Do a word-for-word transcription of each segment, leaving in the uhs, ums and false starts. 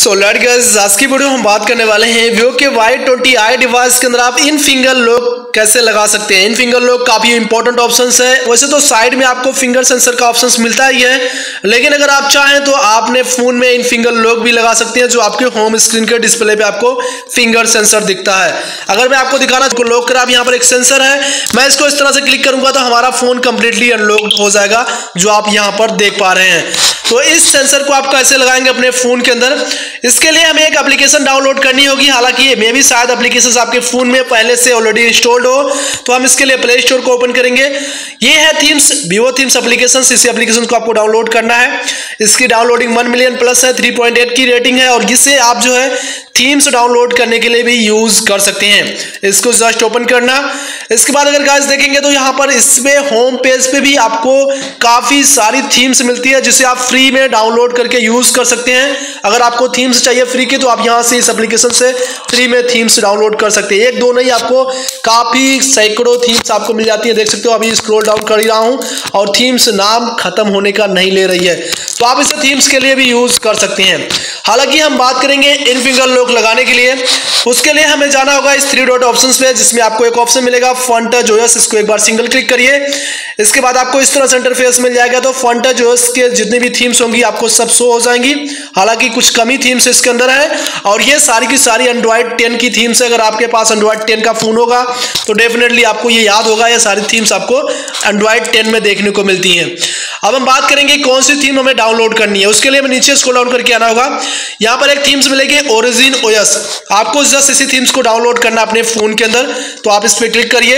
So let's guys, आज की video हम बात करने वाले हैं वीवो के वाई ट्वेंटी आई डिवाइस के अंदर आप इन फिंगर लॉक कैसे लगा सकते हैं। इन फिंगर लॉक काफी इंपॉर्टेंट ऑप्शंस है। वैसे तो साइड में आपको फिंगर सेंसर का ऑप्शंस मिलता ही है, लेकिन अगर आप चाहें तो आपने फोन में इन फिंगर लॉक भी लगा सकते हैं, जो आपके होम स्क्रीन के डिस्प्ले पे आपको फिंगर सेंसर दिखता है। अगर मैं आपको दिखाना तो लॉक करा, यहाँ पर एक सेंसर है, मैं इसको इस तरह से क्लिक करूंगा तो हमारा फोन कंप्लीटली अनलॉक्ड हो जाएगा, जो आप यहाँ पर देख पा रहे हैं। तो इस सेंसर को आप कैसे लगाएंगे अपने फोन के अंदर, इसके लिए हमें एक एप्लीकेशन डाउनलोड करनी होगी। हालांकि ये मे भी शायद एप्लीकेशन आपके फोन में पहले से ऑलरेडी इंस्टॉल्ड हो, तो हम इसके लिए प्ले स्टोर को ओपन करेंगे। ये है थीम्स, वीवो थीम्स एप्लीकेशन। इस एप्लीकेशन को आपको डाउनलोड करना है। इसकी डाउनलोडिंग वन मिलियन प्लस है, थ्री पॉइंट एट की रेटिंग है, और जिससे आप जो है थीम्स डाउनलोड करने के लिए भी यूज कर सकते हैं। इसको जस्ट ओपन करना। इसके बाद अगर गाइस देखेंगे तो यहाँ पर इसमें होम पेज पे भी आपको काफी सारी थीम्स मिलती है, जिसे आप फ्री में डाउनलोड करके यूज कर सकते हैं। अगर आपको थीम्स चाहिए फ्री के, तो आप यहाँ से इस एप्लीकेशन से फ्री में थीम्स डाउनलोड कर सकते हैं। एक दो नहीं, आपको काफी सैकड़ों थीम्स आपको मिल जाती है। देख सकते हो अभी स्क्रॉल डाउन कर ही रहा हूँ और थीम्स नाम खत्म होने का नहीं ले रही है, तो आप इसे थीम्स के लिए भी यूज कर सकते हैं। हालांकि हम बात करेंगे इन फिंगर लॉक लगाने के लिए, उसके लिए हमें जाना होगा इस थ्री डॉट ऑप्शंस पे, जिसमें आपको एक ऑप्शन मिलेगा फॉन्ट टच ओएस। इसको एक बार सिंगल क्लिक करिए। इसके बाद आपको इस तरह से इंटरफेस मिल जाएगा। तो फॉन्ट टच ओएस के जितनी भी थीम्स होंगी आपको सब शो हो जाएंगी। हालांकि कुछ कमी थीम्स इसके अंदर है, और ये सारी की सारी एंड्रॉइड टेन की थीम्स है। अगर आपके पास एंड्रॉइड टेन का फोन होगा तो डेफिनेटली आपको ये याद होगा, ये सारी थीम्स आपको एंड्रॉइड टेन में देखने को मिलती हैं। अब हम बात करेंगे कौन सी थीम हमें डाउनलोड करनी है। उसके लिए हमें नीचे स्क्रॉल डाउन करके आना होगा। यहाँ पर एक थीम्स मिलेगी ओरिजिन ओएस। आपको जस्ट इसी थीम्स को डाउनलोड करना अपने फोन के अंदर, तो आप इस पर क्लिक करिए।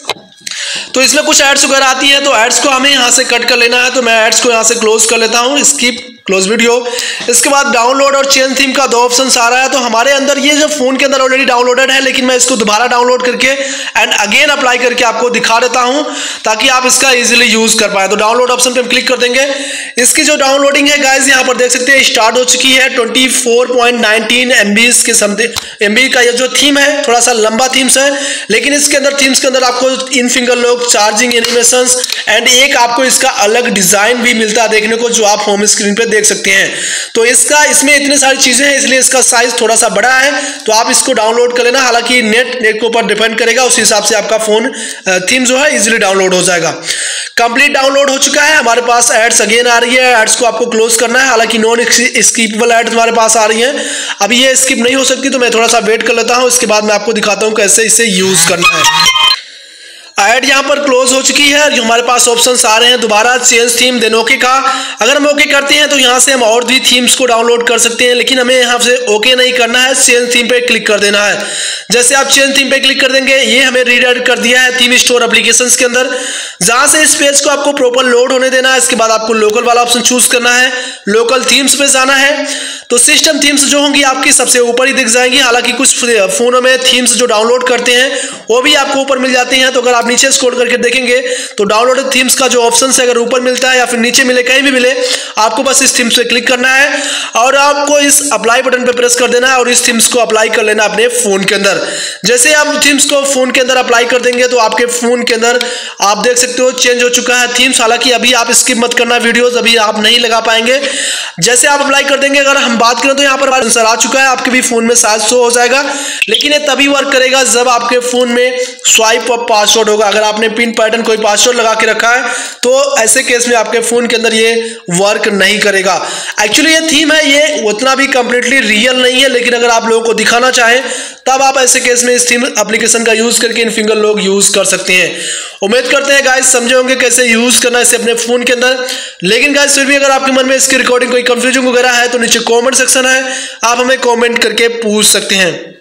तो इसमें कुछ एड्स वगैरह आती है, तो एड्स को हमें यहाँ से कट कर लेना है। तो मैं एड्स को यहाँ से क्लोज कर लेता हूँ, स्किप क्लोज वीडियो। इसके बाद डाउनलोड और चेंज थीम का दो ऑप्शन आ रहा है। तो हमारे अंदर ये जो फोन के अंदर ऑलरेडी डाउनलोडेड है, लेकिन मैं इसको दोबारा डाउनलोड करके एंड अगेन अप्लाई करके आपको दिखा देता हूं, ताकि आप इसका इजीली यूज कर पाए। तो डाउनलोड ऑप्शन पे हम क्लिक कर देंगे। इसकी जो डाउनलोडिंग है गाइस, यहाँ पर देख सकते हैं स्टार्ट हो चुकी है। Twenty four point nineteen MB के समथिंग एमबी का ये जो थीम है, थोड़ा सा लंबा थीम्स है, लेकिन इसके अंदर थीम्स के अंदर आपको इन finger lock, charging animations and एक आपको इसका अलग डिजाइन भी मिलता है देखने को, जो आप होम स्क्रीन पे देख सकते हैं। तो इसका इसमें इतनी सारी चीजें हैं, इसलिए इसका साइज थोड़ा सा बड़ा है। तो आप इसको डाउनलोड कर लेना। हालांकि नेट नेट के ऊपर डिपेंड करेगा, उस हिसाब से आपका फोन थीम जो है इजीली डाउनलोड हो जाएगा। कंप्लीट डाउनलोड हो चुका है। हमारे पास एड्स अगेन आ रही है, एड्स को आपको क्लोज करना है। हालांकि नॉन स्किपेबल एड्स हमारे पास आ रही हैं, अभी ये स्किप नहीं हो सकती, तो मैं थोड़ा सा वेट कर लेता हूं। इसके बाद मैं आपको दिखाता हूं कैसे इसे यूज करना है। ऐड यहाँ पर क्लोज हो चुकी है। जो हमारे पास ऑप्शंस आ रहे हैं दोबारा चेंज थीम, देन ओके का। अगर हम ओके करते हैं तो यहाँ से हम और भी थीम्स को डाउनलोड कर सकते हैं, लेकिन हमें यहाँ से ओके नहीं करना है, चेंज थीम पे क्लिक कर देना है। जैसे आप चेंज थीम पे क्लिक कर देंगे, ये हमें रीडायरेक्ट कर दिया है थीम स्टोर एप्लीकेशंस के अंदर, जहां से इस पेज को आपको प्रॉपर लोड होने देना है। इसके बाद आपको लोकल वाला ऑप्शन चूज करना है, लोकल थीम्स पे जाना है। तो सिस्टम थीम्स जो होंगी आपकी सबसे ऊपर ही दिख जाएंगी। हालांकि कुछ फोनों में थीम्स जो डाउनलोड करते हैं वो भी आपको ऊपर मिल जाती हैं। तो अगर आप नीचे स्क्रॉल करके देखेंगे तो डाउनलोडेड थीम्स का जो ऑप्शन है, अगर ऊपर मिलता है या फिर नीचे मिले, कहीं भी मिले, आपको बस इस थीम्स पे क्लिक करना है और आपको इस अप्लाई बटन पे प्रेस कर देना है और इस थीम्स को अप्लाई कर लेना अपने फोन के अंदर। जैसे आप थीम्स को फोन के अंदर अप्लाई कर देंगे तो आपके फोन के अंदर आप देख सकते हो चेंज हो चुका है थीम्स। हालांकि अभी आप स्किप मत करना वीडियोस, अभी आप नहीं लगा पाएंगे। जैसे आप अप्लाई कर देंगे, अगर हम बात करें तो यहाँ पर आंसर आ चुका है, आपके भी फोन में शायद शो हो जाएगा, लेकिन ये तभी वर्क करेगा जब आपके फोन में स्वाइप अप पासवर्ड होगा। अगर आपने पिन पैटर्न कोई पासवर्ड लगा के रखा है तो ऐसे केस में आपके फोन के अंदर ये वर्क नहीं करेगा। एक्चुअली ये थीम है, ये उतना भी कंप्लीटली रियल नहीं है, लेकिन अगर आप लोगों को दिखाना चाहें तब आप ऐसे केस में इस थीम एप्लीकेशन का यूज करके इन फिंगर लॉक यूज कर सकते हैं। उम्मीद करते हैं गाइस समझे होंगे कैसे यूज करना है इसे अपने फोन के अंदर। लेकिन गाइस फिर भी अगर आपके मन में इसकी रिकॉर्डिंग कोई कंफ्यूजन वगैरह है तो नीचे कमेंट सेक्शन है, आप हमें कमेंट करके पूछ सकते हैं।